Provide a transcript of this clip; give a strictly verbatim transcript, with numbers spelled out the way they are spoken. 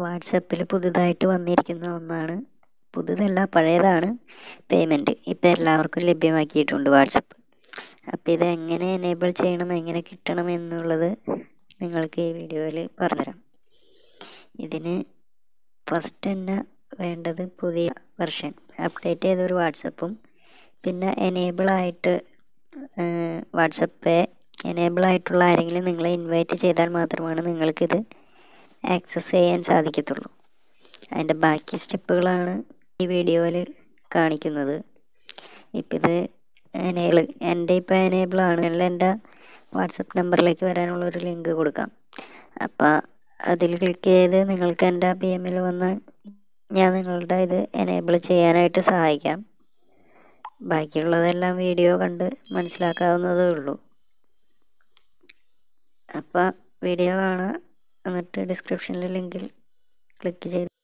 വാട്സപ്പിൽ പുതുതായിട്ട് വന്നിരിക്കുന്ന ഒന്നാണ്. പുതുതല്ല, പഴയതാണ് പേയ്മെൻറ്റ്. ഇപ്പോൾ എല്ലാവർക്കും ലഭ്യമാക്കിയിട്ടുണ്ട് വാട്സപ്പ്. അപ്പോൾ ഇത് എങ്ങനെ എനേബിൾ ചെയ്യണം, എങ്ങനെ കിട്ടണം എന്നുള്ളത് നിങ്ങൾക്ക് ഈ വീഡിയോയിൽ പറഞ്ഞുതരാം. ഇതിന് ഫസ്റ്റ് തന്നെ വേണ്ടത് പുതിയ വെർഷൻ അപ്ഡേറ്റ് ചെയ്തൊരു വാട്സപ്പും, പിന്നെ എനേബിളായിട്ട് വാട്സപ്പ് എനേബിൾ ആയിട്ടുള്ള ആരെങ്കിലും നിങ്ങളെ ഇൻവൈറ്റ് ചെയ്താൽ മാത്രമാണ് നിങ്ങൾക്കിത് ആക്സസ് ചെയ്യാൻ സാധിക്കത്തുള്ളൂ. അതിൻ്റെ ബാക്കി സ്റ്റെപ്പുകളാണ് ഈ വീഡിയോയിൽ കാണിക്കുന്നത്. ഇപ്പം ഇത് എനേബിൾ എൻ്റെ ഇപ്പോൾ എനേബിളാണ്. അല്ല, എൻ്റെ വാട്സപ്പ് നമ്പറിലേക്ക് വരാനുള്ളൊരു ലിങ്ക് കൊടുക്കാം. അപ്പോൾ അതിൽ ക്ലിക്ക് ചെയ്ത് നിങ്ങൾക്ക് എൻ്റെ പി എമ്മിൽ വന്ന് ഞാൻ നിങ്ങളുടെ ഇത് എനേബിൾ ചെയ്യാനായിട്ട് സഹായിക്കാം. ബാക്കിയുള്ളതെല്ലാം വീഡിയോ കണ്ട് മനസ്സിലാക്കാവുന്നതേ ഉള്ളൂ. അപ്പോൾ വീഡിയോ കാണുക, എന്നിട്ട് ഡിസ്ക്രിപ്ഷനിലെ ലിങ്കിൽ ക്ലിക്ക് ചെയ്ത്